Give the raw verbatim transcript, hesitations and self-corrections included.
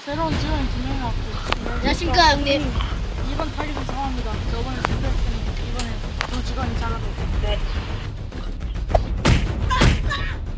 새로운 직원이 두 명 왔고. 안녕하십니까 형님. 이번 탈리고 상황입니다. 저번에 실패했으니 이번에 두 직원이 잘하고. 네.